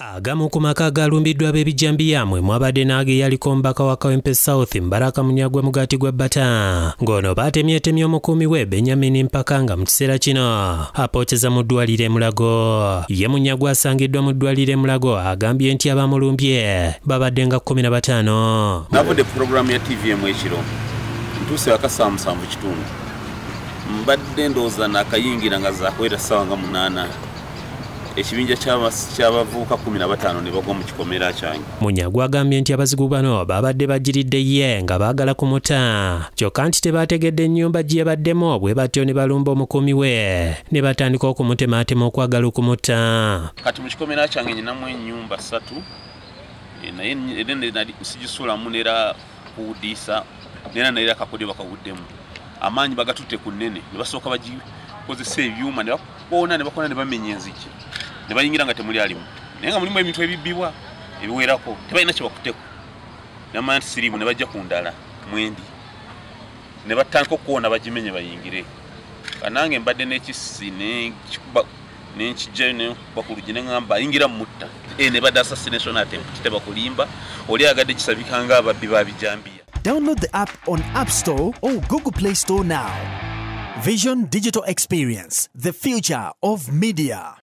Agamu ku maka galumbiddwa Abeebijambiya mwe mwabadde n'ageeyaliko mbaka wa Kawempe South Mbaraka Munyagwa mugati gwa bata ng'ono baatemyetemye omukuumi we Benyamini mpaka nga mu kiseera kino apooteza mu ddwaliro e Mulago. Ye Munyagwa asangiddwa mu ddwaliro e Mulago agambye nti abamulumbye babadde nga 15. Navudde puroguramu ya TVM ekiro ntuuse akasaamusanvu kitundu mbadde ndowooza n'akayingira nga zaakwera ssaawa nga 8. Ekibinja ky'abavubuka 15 ne bagwa mu kikomera kyange. Munyagwa agambye nti abazigu bano babadde bajiridde ye nga baagala kumuta kyokka nti tebaategedde ennyumba gye yabaddemu bwe batyo ne balumba omukuumi we ne batandika okumutematema okwagala okumuta. Kati mu kikomera kyange nyinamu ennyumba 3 naye nali sigisulamu neera kuwudiisa neera kakodyo bakawuddemu amaanyi bagatutte ku nnene ne basooka bagikozesa ebyuma ne bakona ne bamenya enzigi ne bayingira nga temuli alimu naye nga mulimu ebintu ebibbibwa ebiwerako tebalina kye bakuteko namanya nti siriimu ne bajja ku ndala mwendi ne batandika okuwona bagimenye bayingire kanange mbadde n'ekisi nenkijjayo nekuba ku lugi neŋŋamba ayingira mutta ne badde assassination attempt tebakulimba oli agadde kisabika nga ababbi ba Bijambiya. Download the app on App Store or Google Play Store now. Vision Digital Experience, the future of media.